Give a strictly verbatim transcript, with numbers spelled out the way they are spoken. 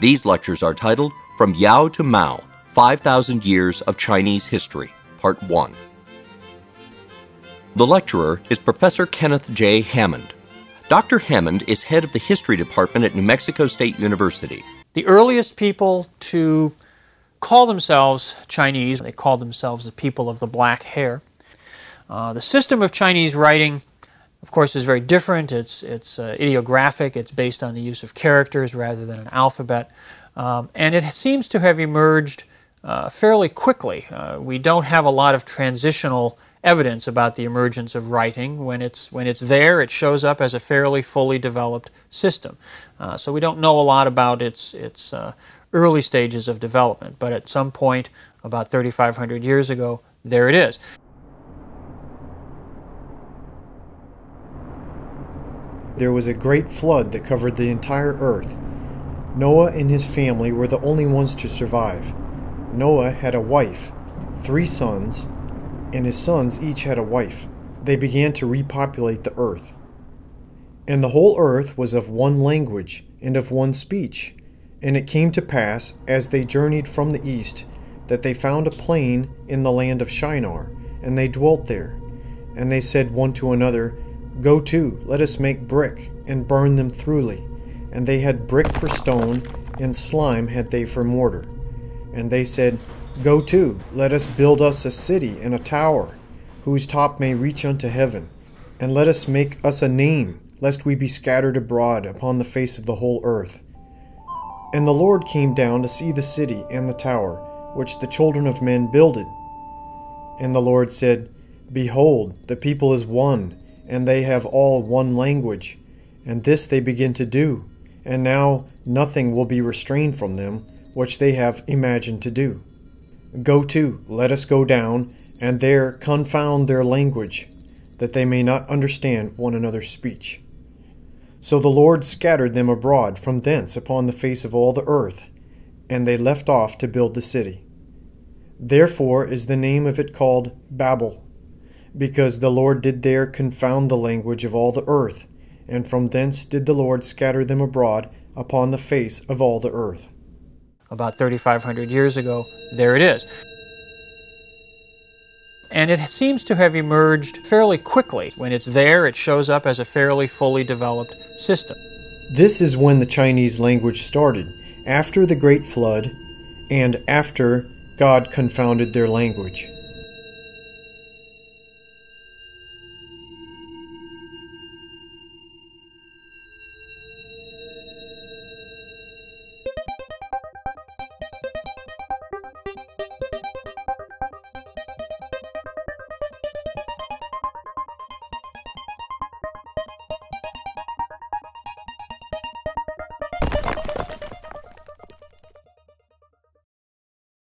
These lectures are titled From Yao to Mao, five thousand Years of Chinese History, Part one. The lecturer is Professor Kenneth J. Hammond. Doctor Hammond is head of the History Department at New Mexico State University. The earliest people to call themselves Chinese, they called themselves the people of the black hair. Uh, the system of Chinese writing, of course, is very different. It's, it's uh, ideographic. It's based on the use of characters rather than an alphabet. Um, and it seems to have emerged uh, fairly quickly. Uh, we don't have a lot of transitional evidence about the emergence of writing. When it's, when it's there, it shows up as a fairly fully developed system. Uh, so we don't know a lot about its, its uh, early stages of development. But at some point, about thirty-five hundred years ago, there it is. There was a great flood that covered the entire earth. Noah and his family were the only ones to survive. Noah had a wife, three sons, and his sons each had a wife. They began to repopulate the earth. And the whole earth was of one language and of one speech. And it came to pass, as they journeyed from the east, that they found a plain in the land of Shinar, and they dwelt there. And they said one to another, Go to, let us make brick, and burn them thoroughly. And they had brick for stone, and slime had they for mortar. And they said, Go to, let us build us a city and a tower, whose top may reach unto heaven. And let us make us a name, lest we be scattered abroad upon the face of the whole earth. And the Lord came down to see the city and the tower, which the children of men builded. And the Lord said, Behold, the people is one, and they have all one language. And this they begin to do, and now nothing will be restrained from them, which they have imagined to do. Go to, let us go down, and there confound their language, that they may not understand one another's speech. So the Lord scattered them abroad from thence upon the face of all the earth, and they left off to build the city. Therefore is the name of it called Babel, because the Lord did there confound the language of all the earth, and from thence did the Lord scatter them abroad upon the face of all the earth. About thirty-five hundred years ago, there it is. And it seems to have emerged fairly quickly. When it's there, it shows up as a fairly fully developed system. This is when the Chinese language started, after the Great Flood, and after God confounded their language.